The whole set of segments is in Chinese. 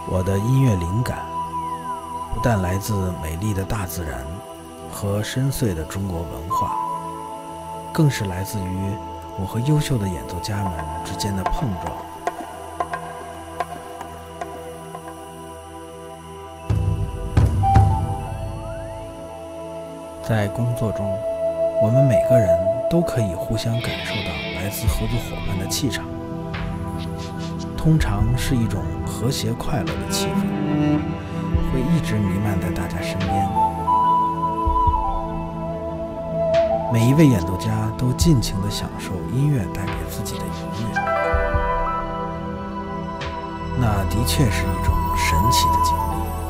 我的音乐灵感不但来自美丽的大自然和深邃的中国文化，更是来自于我和优秀的演奏家们之间的碰撞。在工作中，我们每个人都可以互相感受到来自合作伙伴的气场，通常是一种和谐快乐的气氛，会一直弥漫在大家身边。每一位演奏家都尽情地享受音乐带给自己的愉悦，那的确是一种神奇的经历。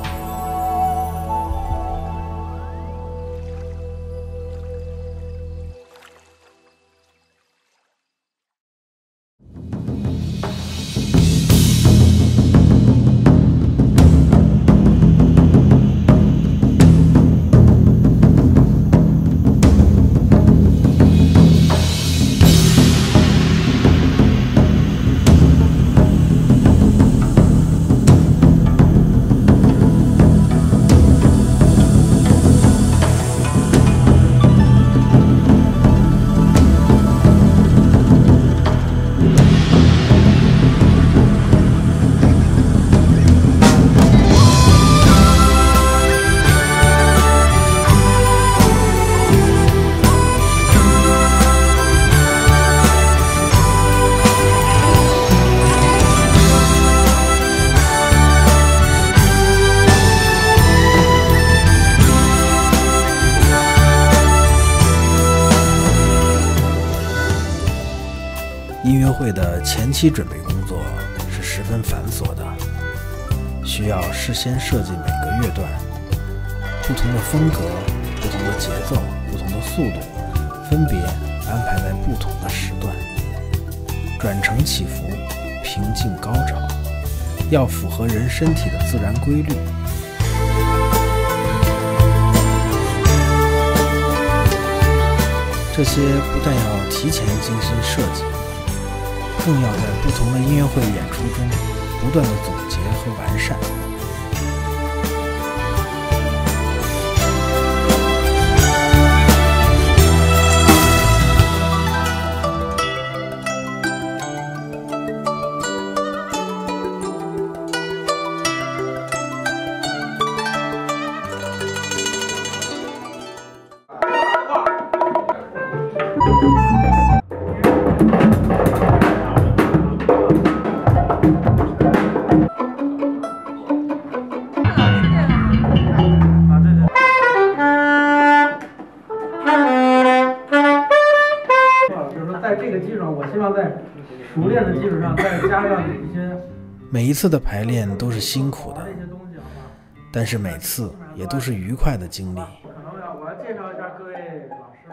音乐会的前期准备工作是十分繁琐的，需要事先设计每个乐段，不同的风格、不同的节奏、不同的速度，分别安排在不同的时段，转成起伏，平静高潮，要符合人身体的自然规律。这些不但要提前精心设计，更要在不同的音乐会演出中不断的总结和完善。 熟练的基础上再加上一些， 每一次的排练都是辛苦的，但是每次也都是愉快的经历。 我要介绍一下各位老师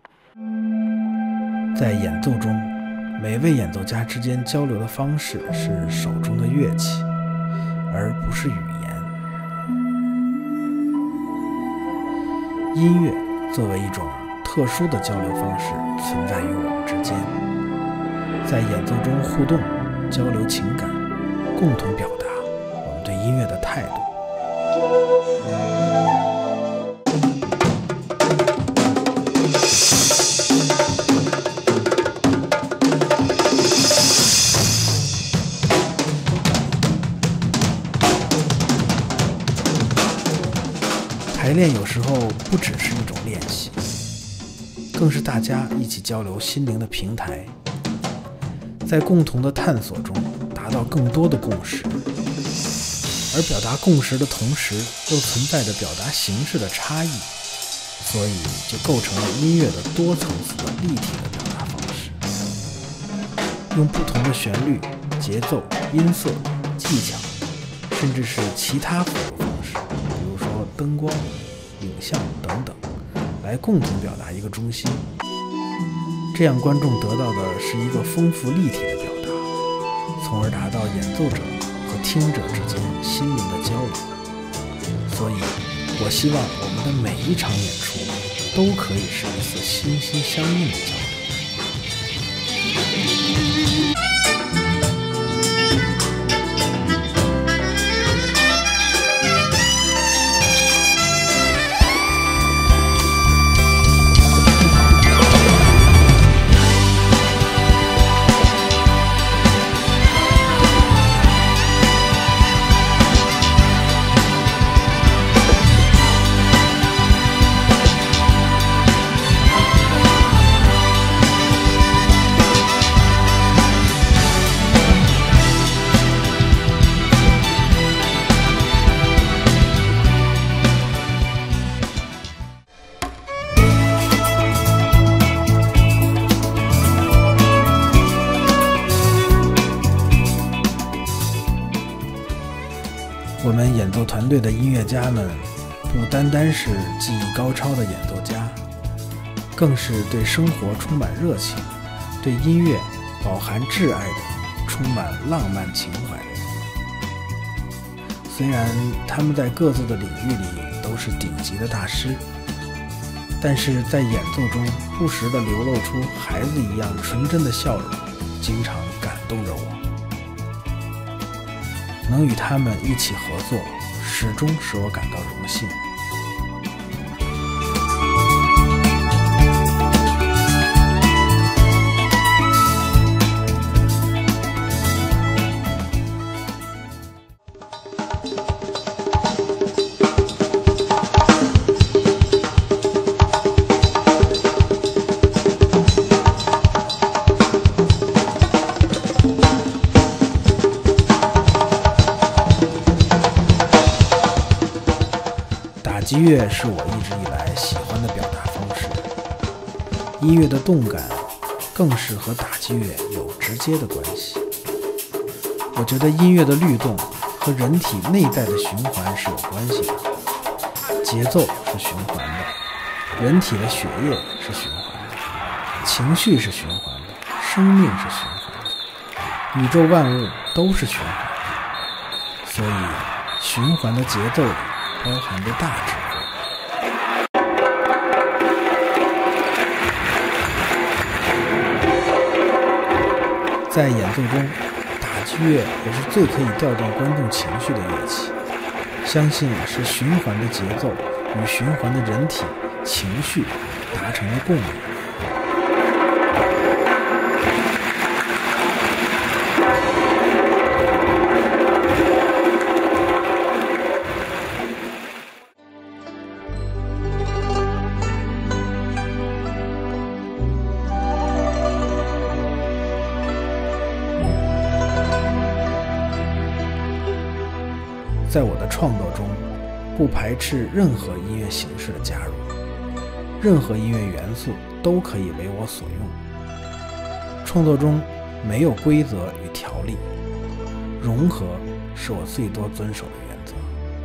们。 在演奏中，每位演奏家之间交流的方式是手中的乐器，而不是语言。音乐作为一种特殊的交流方式存在于我们之间，在演奏中互动、交流情感，共同表达我们对音乐的态度。排练有时候不只是一种练习，更是大家一起交流心灵的平台，在共同的探索中达到更多的共识，而表达共识的同时又存在着表达形式的差异，所以就构成了音乐的多层次的立体的表达方式。用不同的旋律、节奏、音色、技巧，甚至是其他辅助方式，比如说灯光、影像等等，来共同表达一个中心。这样观众得到的是一个丰富立体的表达，从而达到演奏者和听者之间心灵的交流。所以我希望我们的每一场演出都可以是一次心心相印的交流。 奏团队的音乐家们不单单是技艺高超的演奏家，更是对生活充满热情，对音乐饱含挚爱的充满浪漫情怀的人。虽然他们在各自的领域里都是顶级的大师，但是在演奏中不时地流露出孩子一样纯真的笑容，经常感动着我。能与他们一起合作，始终使我感到荣幸。打击乐是我一直以来喜欢的表达方式，音乐的动感更是和打击乐有直接的关系。我觉得音乐的律动和人体内在的循环是有关系的，节奏是循环的，人体的血液是循环的，情绪是循环的，生命是循环的，宇宙万物都是循环的，所以循环的节奏里包含着大智慧。在演奏中，打击乐也是最可以调动观众情绪的乐器，相信是循环的节奏与循环的人体情绪达成了共鸣。在我的创作中，不排斥任何音乐形式的加入，任何音乐元素都可以为我所用。创作中没有规则与条例，融合是我最多遵守的原则。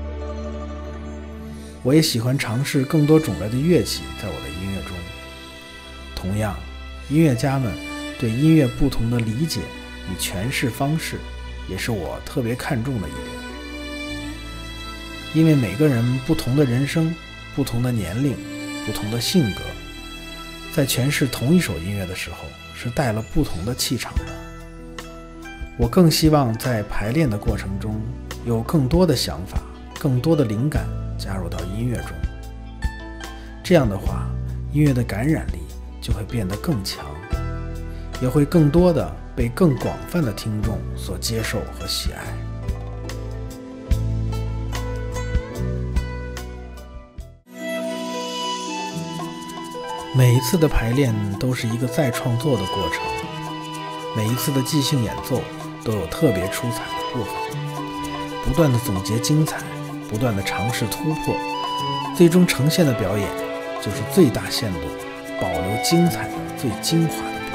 我也喜欢尝试更多种类的乐器在我的音乐中。同样，音乐家们对音乐不同的理解与诠释方式，也是我特别看重的一点。因为每个人不同的人生、不同的年龄、不同的性格，在诠释同一首音乐的时候，是带了不同的气场的。我更希望在排练的过程中，有更多的想法、更多的灵感加入到音乐中。这样的话，音乐的感染力就会变得更强，也会更多的被更广泛的听众所接受和喜爱。每一次的排练都是一个再创作的过程，每一次的即兴演奏都有特别出彩的部分，不断的总结精彩，不断的尝试突破，最终呈现的表演就是最大限度保留精彩的最精华的部分。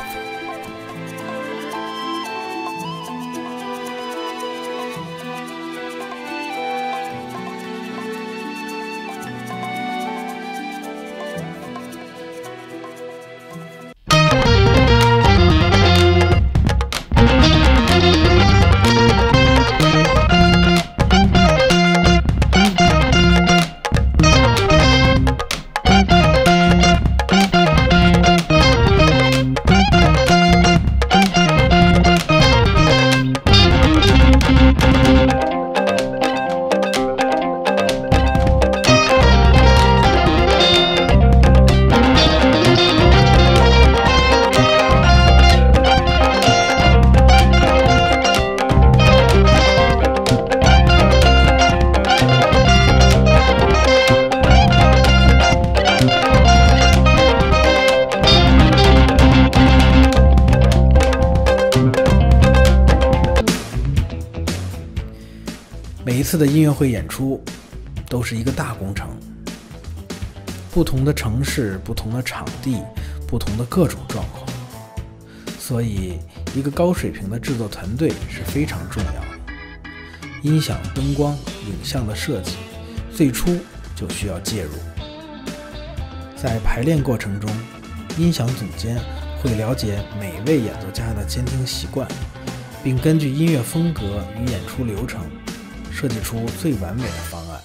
每一次的音乐会演出都是一个大工程，不同的城市、不同的场地、不同的各种状况，所以一个高水平的制作团队是非常重要的。 音响、灯光、影像的设计最初就需要介入。在排练过程中，音响总监会了解每位演奏家的监听习惯，并根据音乐风格与演出流程设计出最完美的方案。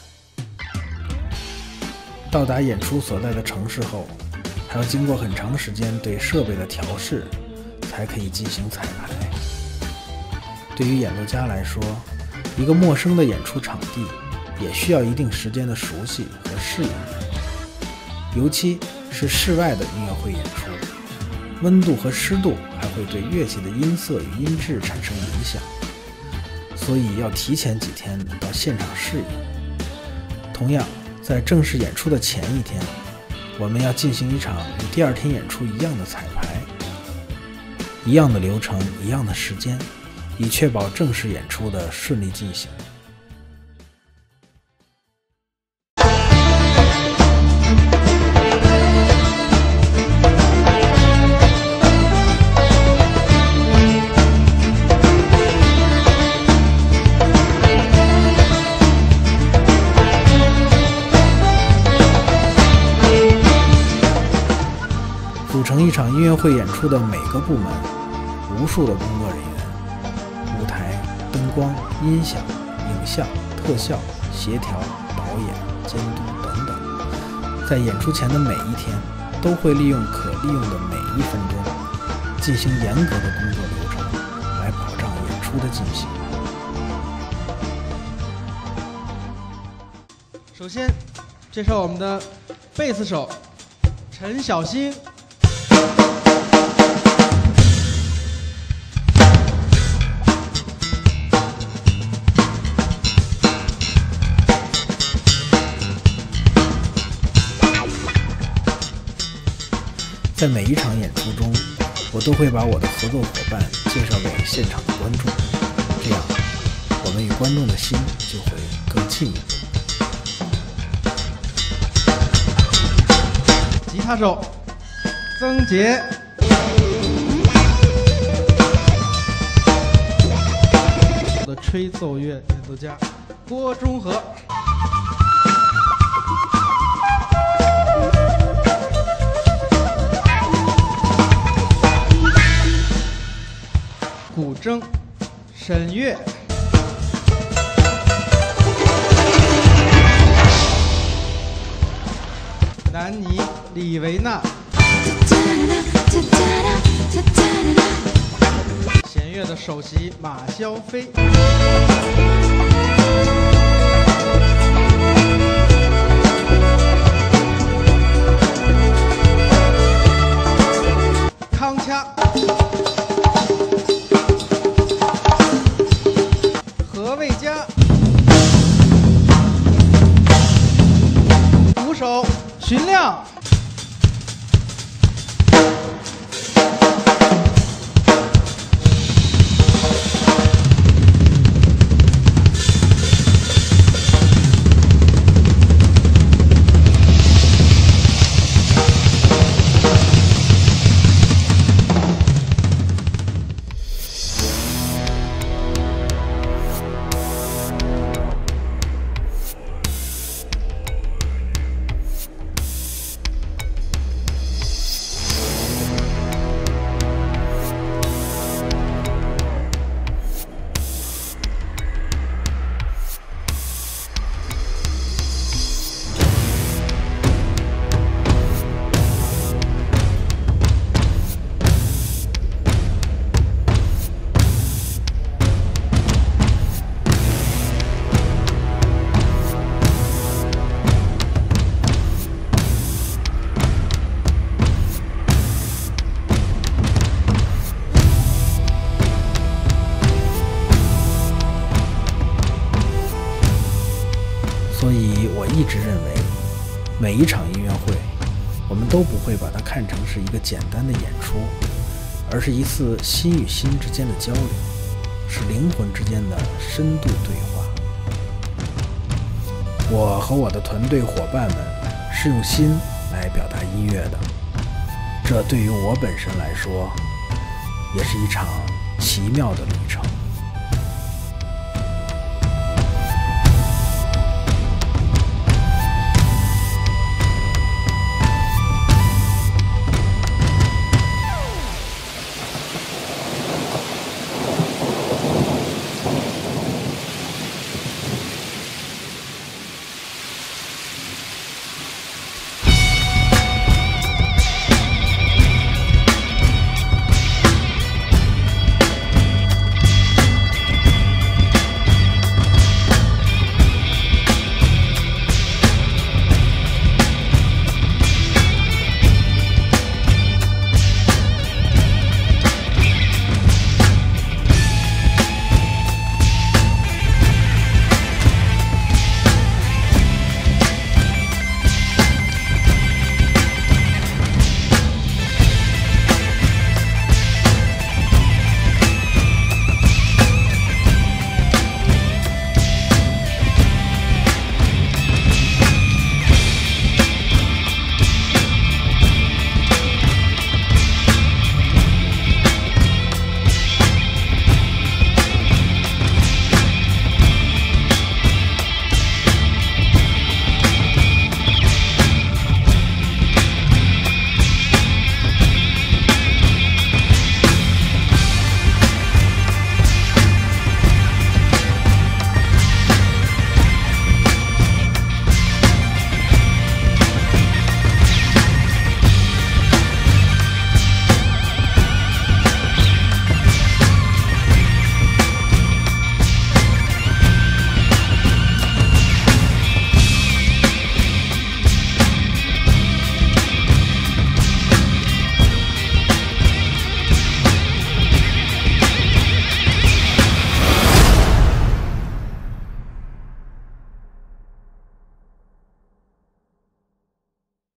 到达演出所在的城市后，还要经过很长时间对设备的调试，才可以进行彩排。对于演奏家来说，一个陌生的演出场地也需要一定时间的熟悉和适应，尤其是室外的音乐会演出，温度和湿度还会对乐器的音色与音质产生影响，所以要提前几天到现场适应。同样，在正式演出的前一天，我们要进行一场与第二天演出一样的彩排，一样的流程，一样的时间，以确保正式演出的顺利进行。组成一场音乐会演出的每个部门，无数的工作人员，舞台、灯光、音响、影像、特效、协调、导演、监督等等，在演出前的每一天，都会利用可利用的每一分钟，进行严格的工作流程，来保障演出的进行。 首先，介绍我们的贝斯手陈小新。 在每一场演出中，我都会把我的合作伙伴介绍给现场的观众，这样我们与观众的心就会更近一步。 吉他手曾杰，我的吹奏乐演奏家郭中和，古筝沈月，南泥李维娜，弦乐的首席马肖飞，康掐，何卫佳，鼓手徐亮， 所以我一直认为，每一场音乐会，我们都不会把它看成是一个简单的演出，而是一次心与心之间的交流，是灵魂之间的深度对话。我和我的团队伙伴们是用心来表达音乐的，这对于我本身来说，也是一场奇妙的旅程。